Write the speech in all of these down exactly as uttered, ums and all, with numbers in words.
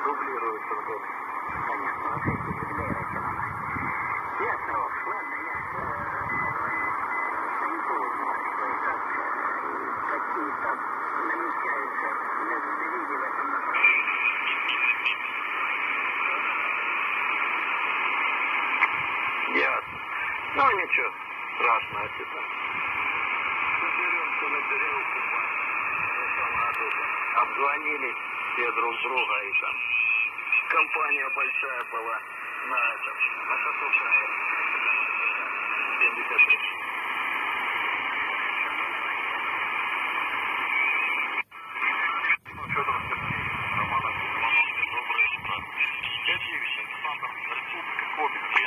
дублируются вот это. Понятно, вот эти являются. Я хорош, ладно, я не знаю, что и как, какие-то намечаются сдвиги в этом направлении. Ясно. Ну, ничего страшного, типа. Соберемся на берегу купания. Обзвонились все друг друга, и там компания большая была на этом, на Сатушае. семьдесят три. Ну, Федор Сергеевич, Роман Иванович, доброе утро. Сергеевич, Александр, Республика Коми.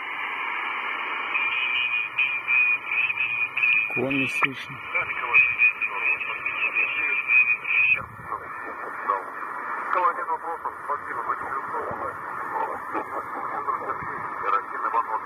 Коми слышно. Да, Николай Николай, нет вопросов. Спасибо. Заинтересованы. Федор Сергеевич, Иракин Иванов.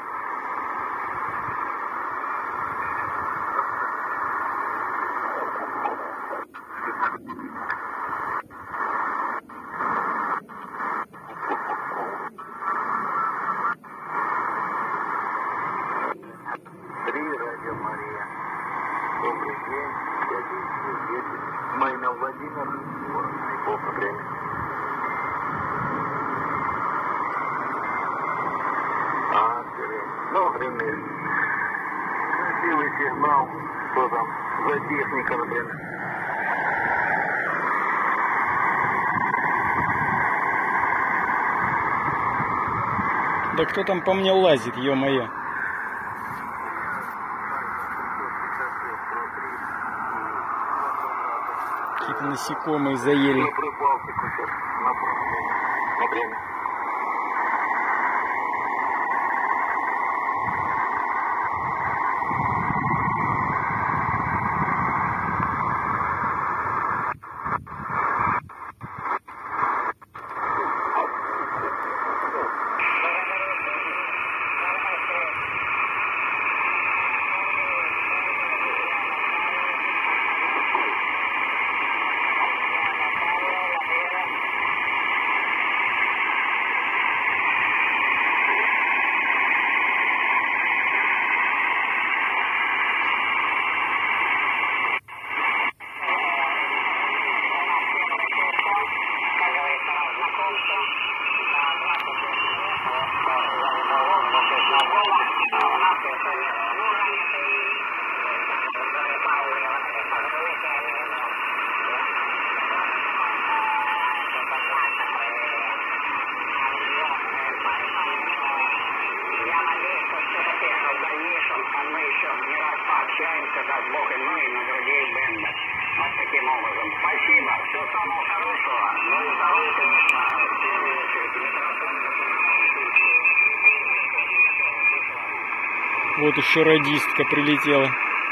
Три, Радио Мария. Добрый день. Я здесь. Майна Владимир. Найболка время. А, время. Ну, время. Красивый сигнал. Что там за техника, например? Да кто там по мне лазит, ё-моё? Какие-то насекомые заели. На Прибалтику сейчас направлено. На время. Общаемся, как Бог и мы, на других бендах. Вот таким образом. Спасибо. Всего самого хорошего. Ну и здоровья, конечно. В первую очередь. Вот еще радистка прилетела.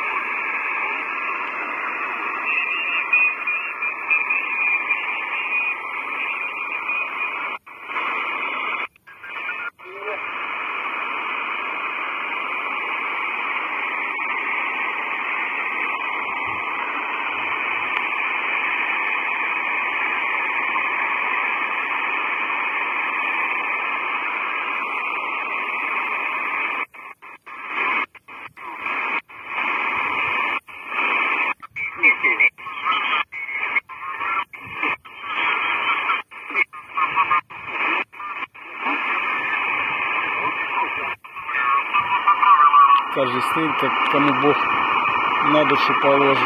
Каждый стоит, как кому Бог на душу положит.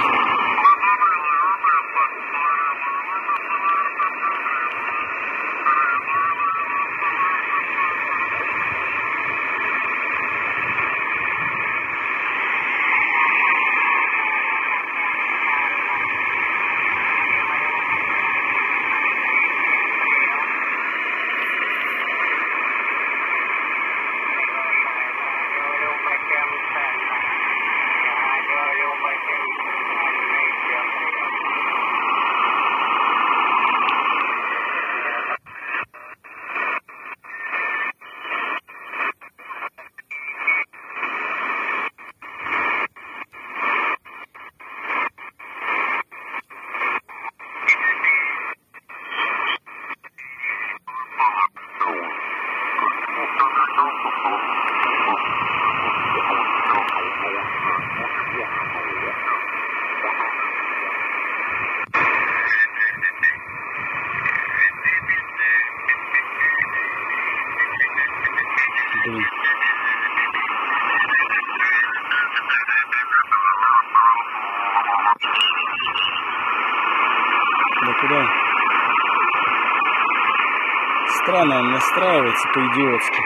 блин. Да куда? Странно он настраивается по-идиотски.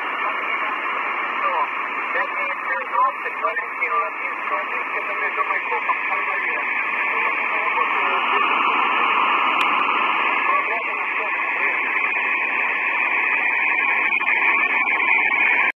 Валентин Латин, что это между